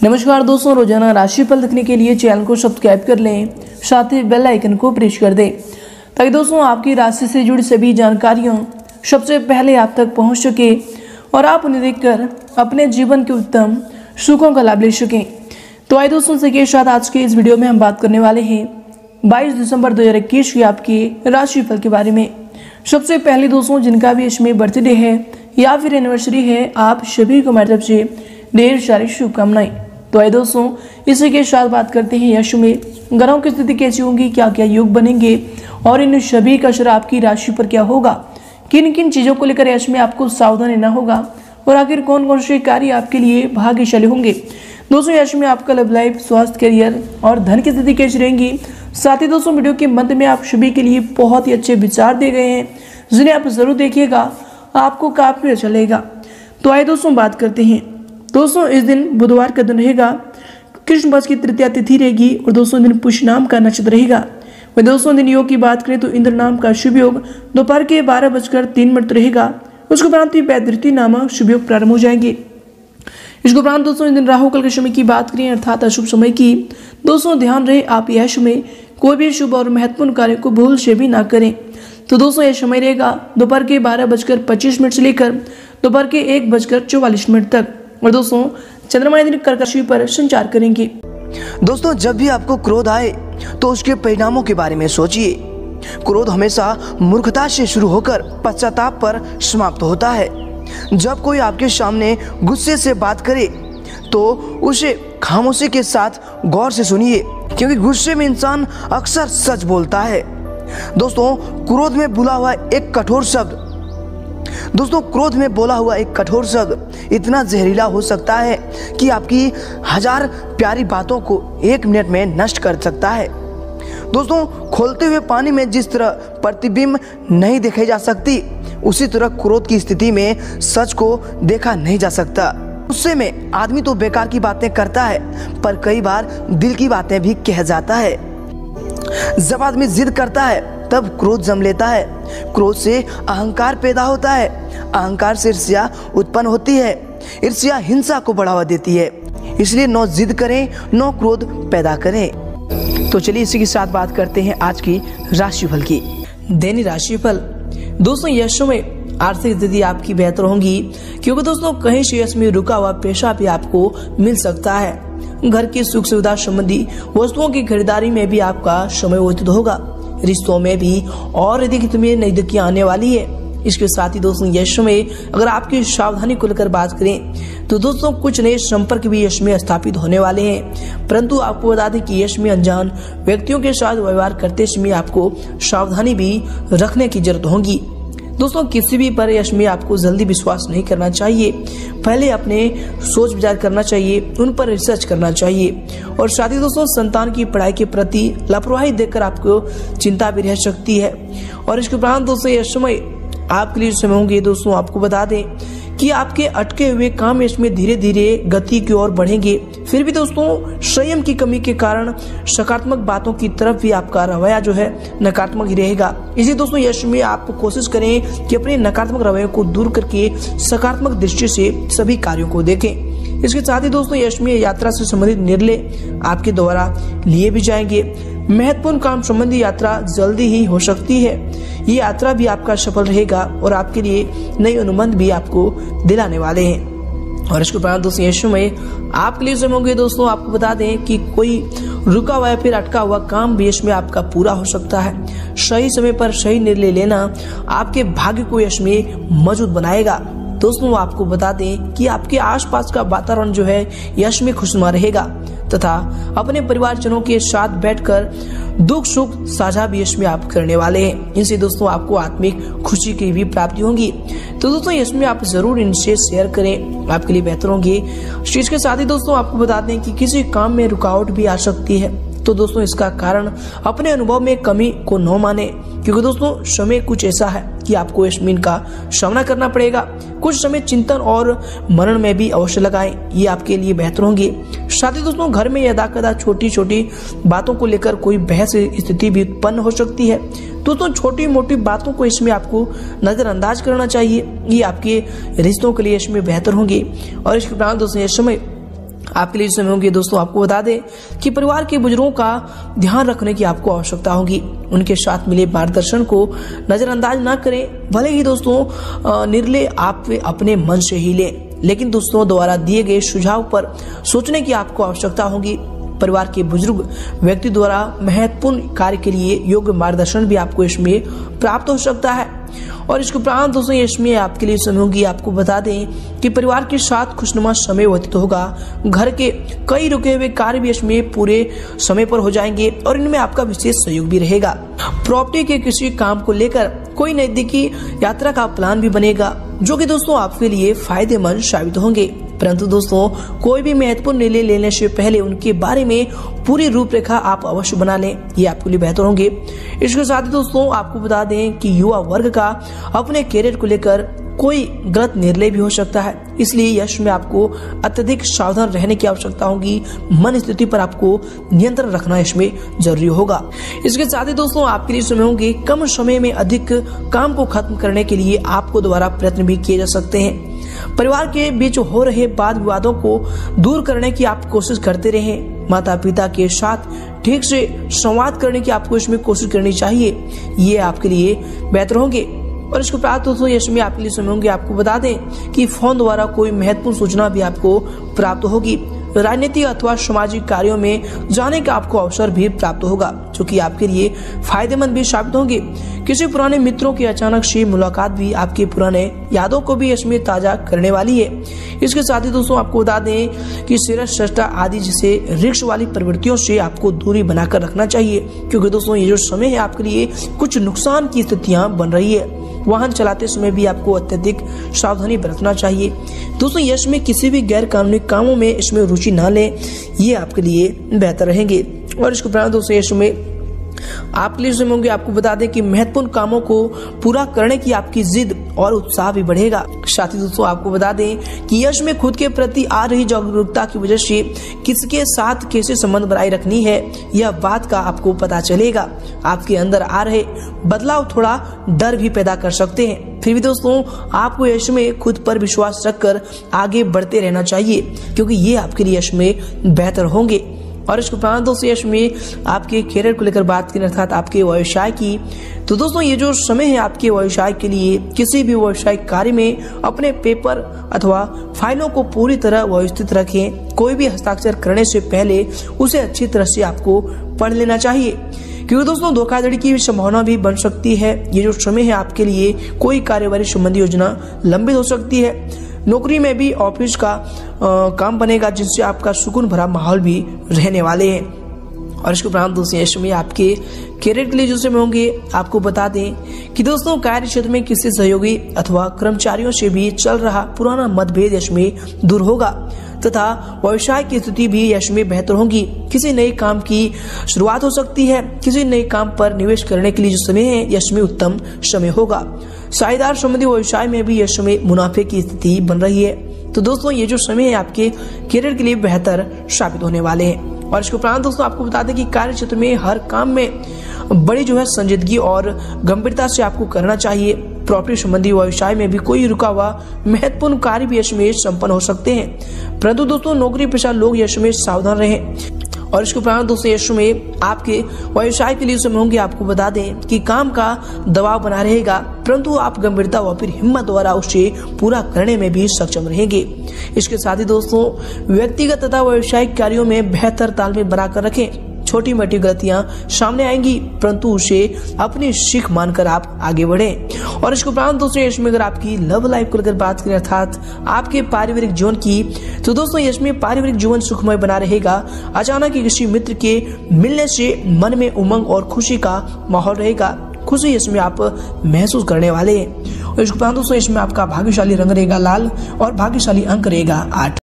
नमस्कार दोस्तों, रोजाना राशिफल देखने के लिए चैनल को सब्सक्राइब कर लें, साथ ही बेल आइकन को प्रेस कर दें ताकि दोस्तों आपकी राशि से जुड़ी सभी जानकारियां सबसे पहले आप तक पहुंच सके और आप उन्हें देखकर अपने जीवन के उत्तम सुखों का लाभ ले सकें। तो आइए दोस्तों के साथ आज के इस वीडियो में हम बात करने वाले हैं 22 दिसंबर 2021 की आपके राशिफल के बारे में। सबसे पहले दोस्तों, जिनका भी इसमें बर्थडे है या फिर एनिवर्सरी है, आप सभी को मेरी तरफ से ढेर सारी शुभकामनाएं। तो आइए दोस्तों इसी के साथ बात करते हैं यश में ग्रहों की स्थिति कैसी होगी, क्या क्या योग बनेंगे और इन सभी का असर आपकी राशि पर क्या होगा, किन किन चीजों को लेकर यश में आपको सावधान रहना होगा और आखिर कौन कौन से कार्य आपके लिए भाग्यशाली होंगे। दोस्तों यश में आपका लव लाइफ, स्वास्थ्य, करियर और धन की स्थिति कैसी रहेंगी। साथ ही दोस्तों वीडियो के मध्य में आप सभी के लिए बहुत ही अच्छे विचार दिए गए हैं जिन्हें आप जरूर देखिएगा, आपको काफी अच्छा लगेगा। तो आइए दोस्तों बात करते हैं। दोस्तों इस दिन बुधवार का दिन रहेगा, कृष्ण पक्ष की तृतीया तिथि रहेगी और दोस्तों दिन पुष्य नाम का नक्षत्र रहेगा। वह दोस्तों दिन योग की बात करें तो इंद्र नाम का शुभ योग दोपहर के 12:03 रहेगा। उसके उपरांत वैधृति नामक शुभ योग प्रारंभ हो जाएंगे। इसके उपरांत दोस्तों इस दिन राहु काल के समय की बात करें अर्थात अशुभ समय की, दोस्तों ध्यान रहे आप यह समय कोई भी शुभ और महत्वपूर्ण कार्य को भूल से भी ना करें। तो दोस्तों यह समय रहेगा दोपहर के 12:25 से लेकर दोपहर के 1:44 तक। और दोस्तों चंद्रमा दिन कर्क राशि पर संचार करेंगे। दोस्तों जब भी आपको क्रोध आए तो उसके परिणामों के बारे में सोचिए। क्रोध हमेशा मूर्खता से शुरू होकर पश्चाताप पर समाप्त होता है। जब कोई आपके सामने गुस्से से बात करे तो उसे खामोशी के साथ गौर से सुनिए, क्योंकि गुस्से में इंसान अक्सर सच बोलता है। दोस्तों क्रोध में बोला हुआ एक कठोर शब्द इतना जहरीला हो सकता है कि आपकी 1000 प्यारी बातों को 1 मिनट में नष्ट कर सकता है। दोस्तों खोलते हुए पानी में जिस तरह प्रतिबिंब नहीं देखे जा सकती, उसी तरह क्रोध की स्थिति में सच को देखा नहीं जा सकता। गुस्से में आदमी तो बेकार की बातें करता है, पर कई बार दिल की बातें भी कह जाता है। जब आदमी जिद करता है तब क्रोध जम लेता है। क्रोध से अहंकार पैदा होता है, अहंकार से ईर्ष्या उत्पन्न होती है, ईर्ष्या हिंसा को बढ़ावा देती है। इसलिए न जिद करें न क्रोध पैदा करें। तो चलिए इसी के साथ बात करते हैं आज की राशिफल की। दैनिक राशिफल। दोस्तों यश में आर्थिक स्थिति आपकी बेहतर होगी, क्योंकि दोस्तों कहीं से यश में रुका हुआ पैसा भी आपको मिल सकता है। घर की सुख सुविधा संबंधी वस्तुओं की खरीदारी में भी आपका समय व्यतीत होगा। रिश्तों में भी और अधिक तुम्हें नजदीकियां आने वाली है। इसके साथ ही दोस्तों यश में अगर आपकी सावधानी को लेकर बात करें तो दोस्तों कुछ नए संपर्क भी यश में स्थापित होने वाले हैं, परंतु आपको बता दें कि यश में अनजान व्यक्तियों के साथ व्यवहार करते समय आपको सावधानी भी रखने की जरूरत होगी। दोस्तों किसी भी पर यश में आपको जल्दी विश्वास नहीं करना चाहिए, पहले अपने सोच विचार करना चाहिए, उन पर रिसर्च करना चाहिए। और साथ ही दोस्तों संतान की पढ़ाई के प्रति लापरवाही देखकर आपको चिंता भी रह सकती है। और इसके उपरांत दोस्तों यह समय आपके लिए समय होंगे। दोस्तों आपको बता दें कि आपके अटके हुए काम इसमें धीरे धीरे गति की ओर बढ़ेंगे। फिर भी दोस्तों संयम की कमी के कारण सकारात्मक बातों की तरफ भी आपका रवैया जो है नकारात्मक ही रहेगा। इसलिए दोस्तों यश में आप कोशिश करें कि अपने नकारात्मक रवैये को दूर करके सकारात्मक दृष्टि से सभी कार्यों को देखें। इसके साथ ही दोस्तों यश में यात्रा से संबंधित निर्णय आपके द्वारा लिए भी जाएंगे। महत्वपूर्ण काम संबंधी यात्रा जल्दी ही हो सकती है। ये यात्रा भी आपका सफल रहेगा और आपके लिए नए अनुबंध भी आपको दिलाने वाले हैं। और इसके उपरांत दोस्तों यश में आपके लिए समय होंगे। दोस्तों आपको बता दें कि कोई रुका हुआ या फिर अटका हुआ काम भी यश में आपका पूरा हो सकता है। सही समय पर सही निर्णय लेना आपके भाग्य को यश में मजबूत बनाएगा। दोस्तों आपको बता दें कि आपके आसपास का वातावरण जो है यश में खुशनुमा रहेगा तथा अपने परिवारजनों के साथ बैठकर दुख सुख साझा भी यश में आप करने वाले हैं। इनसे दोस्तों आपको आत्मिक खुशी की भी प्राप्ति होगी। तो दोस्तों यश में आप जरूर इनसे शेयर करें, आपके लिए बेहतर होंगे। इसके साथ ही दोस्तों आपको बता दें कि किसी काम में रुकावट भी आ सकती है, तो दोस्तों इसका कारण अपने अनुभव में कमी को न माने, क्योंकि दोस्तों समय कुछ ऐसा है कि आपको इसमें का सामना करना पड़ेगा। कुछ समय चिंतन और मनन में भी अवश्य लगाएं, ये आपके लिए बेहतर होंगे। साथ ही दोस्तों घर में यदा कदा छोटी छोटी बातों को लेकर कोई बहस स्थिति भी उत्पन्न हो सकती है। दोस्तों छोटी मोटी बातों को इसमें आपको नजरअंदाज करना चाहिए, ये आपके रिश्तों के लिए इसमें बेहतर होंगे। और इसके उपरांत दोस्तों इस समय आपके लिए समय होंगे दोस्तों, आपको बता दें कि परिवार के बुजुर्गों का ध्यान रखने की आपको आवश्यकता होगी। उनके साथ मिले मार्गदर्शन को नजरअंदाज ना करें। भले ही दोस्तों निर्णय आप अपने मन से ही लें, लेकिन दोस्तों द्वारा दिए गए सुझाव पर सोचने की आपको आवश्यकता होगी। परिवार के बुजुर्ग व्यक्ति द्वारा महत्वपूर्ण कार्य के लिए योग्य मार्गदर्शन भी आपको इसमें प्राप्त हो सकता है। और इसके उपरांत दोस्तों इसमें आपके लिए समय होगी, आपको बता दें कि परिवार के साथ खुशनुमा समय व्यतीत होगा। घर के कई रुके हुए कार्य भी इसमें पूरे समय पर हो जाएंगे और इनमें आपका विशेष सहयोग भी रहेगा। प्रॉपर्टी के किसी काम को लेकर कोई नजदीकी यात्रा का प्लान भी बनेगा, जो कि दोस्तों आपके लिए फायदेमंद साबित होंगे। परंतु दोस्तों कोई भी महत्वपूर्ण निर्णय लेने से पहले उनके बारे में पूरी रूपरेखा आप अवश्य बना लें, ये आपके लिए बेहतर होंगे। इसके साथ ही दोस्तों आपको बता दें कि युवा वर्ग का अपने करियर को लेकर कोई गलत निर्णय भी हो सकता है, इसलिए यश में आपको अत्यधिक सावधान रहने की आवश्यकता होगी। मन स्थिति पर आपको नियंत्रण रखना इसमें जरूरी होगा। इसके साथ ही दोस्तों आपके लिए समय होंगे, कम समय में अधिक काम को खत्म करने के लिए आपको दोबारा प्रयत्न भी किए जा सकते हैं। परिवार के बीच हो रहे वाद विवादों को दूर करने की आप कोशिश करते रहें। माता पिता के साथ ठीक से संवाद करने की आपको इसमें कोशिश करनी चाहिए, ये आपके लिए बेहतर होंगे। और इसको प्राप्त दोस्तों इसमें आपके लिए समय होंगे, आपको बता दें कि फोन द्वारा कोई महत्वपूर्ण सूचना भी आपको प्राप्त होगी। राजनीतिक अथवा सामाजिक कार्यों में जाने का आपको अवसर भी प्राप्त होगा, जो कि आपके लिए फायदेमंद भी साबित होंगे। किसी पुराने मित्रों की अचानक से मुलाकात भी आपके पुराने यादों को भी इसमें ताजा करने वाली है। इसके साथ ही दोस्तों आपको बता दें कि श्रेष्ठता आदि जैसे रिस्क वाली प्रवृत्तियों से आपको दूरी बनाकर रखना चाहिए, क्योंकि दोस्तों ये जो समय है आपके लिए कुछ नुकसान की स्थितियां बन रही है। वाहन चलाते समय भी आपको अत्यधिक सावधानी बरतना चाहिए। दोस्तों यश में किसी भी गैर कानूनी कामों में इसमें रुचि ना लें, ये आपके लिए बेहतर रहेंगे। और इसके उपरांत दोस्तों यश में आपके लिए समय होंगे, आपको बता दें कि महत्वपूर्ण कामों को पूरा करने की आपकी जिद और उत्साह भी बढ़ेगा। साथ ही दोस्तों आपको बता दें कि यश में खुद के प्रति आ रही जागरूकता की वजह से किसके साथ कैसे संबंध बनाए रखनी है, यह बात का आपको पता चलेगा। आपके अंदर आ रहे बदलाव थोड़ा डर भी पैदा कर सकते हैं, फिर भी दोस्तों आपको यश में खुद पर विश्वास रखकर आगे बढ़ते रहना चाहिए, क्योंकि ये आपके लिए यश में बेहतर होंगे। और इसके उपरांत दोस्तों यश में आपके करियर को लेकर बात करें, अर्थात आपके व्यवसाय की, तो दोस्तों ये जो समय है आपके व्यवसाय के लिए किसी भी व्यवसायिक कार्य में अपने पेपर अथवा फाइलों को पूरी तरह व्यवस्थित रखें। कोई भी हस्ताक्षर करने से पहले उसे अच्छी तरह से आपको पढ़ लेना चाहिए, क्योंकि दोस्तों धोखाधड़ी की संभावना भी बन सकती है। ये जो समय है आपके लिए कोई कार्यवाही संबंधी योजना लंबित हो सकती है। नौकरी में भी ऑफिस का काम बनेगा, जिससे आपका सुकून भरा माहौल भी रहने वाले हैं। और इसके उपरांत दोस्तों यश में आपके करियर के लिए जो समय होंगे, आपको बता दें कि दोस्तों कार्य क्षेत्र में किसी सहयोगी अथवा कर्मचारियों से भी चल रहा पुराना मतभेद यश में दूर होगा तथा व्यवसाय की स्थिति भी यश में बेहतर होगी। किसी नए काम की शुरुआत हो सकती है। किसी नए काम पर निवेश करने के लिए जो समय है यश में उत्तम समय होगा। साझेदार संबंधी व्यवसाय में भी यश में मुनाफे की स्थिति बन रही है। तो दोस्तों ये जो समय है आपके करियर के लिए बेहतर साबित होने वाले हैं। और इसके उपरांत दोस्तों आपको बता दें कि कार्य क्षेत्र में हर काम में बड़ी जो है संजीदगी और गंभीरता से आपको करना चाहिए। प्रॉपर्टी संबंधी व्यवसाय में भी कोई रुका हुआ महत्वपूर्ण कार्य भी यश में संपन्न हो सकते हैं, परंतु दोस्तों नौकरी पेशा लोग यश में सावधान रहें। और इसके उपरांत दोस्तों यश में आपके व्यवसाय के लिए समय होंगे, आपको बता दें कि काम का दबाव बना रहेगा, परंतु आप गंभीरता व फिर हिम्मत द्वारा उसे पूरा करने में भी सक्षम रहेंगे। इसके साथ ही दोस्तों व्यक्तिगत तथा व्यवसायिक कार्यों में बेहतर तालमेल बनाकर रखें। छोटी मोटी गलतियां सामने आएंगी, परंतु उसे अपनी सीख मानकर आप आगे बढ़ें। और इसके उपरांत दोस्तों इसमें अगर आपकी लव लाइफ को लेकर बात करें, अर्थात आपके पारिवारिक जीवन की, तो दोस्तों इसमें पारिवारिक जीवन सुखमय बना रहेगा। अचानक किसी मित्र के मिलने से मन में उमंग और खुशी का माहौल रहेगा। खुशी इसमें आप महसूस करने वाले हैं। और इसके उपरांत दोस्तों इसमें आपका भाग्यशाली रंग रहेगा लाल और भाग्यशाली अंक रहेगा 8।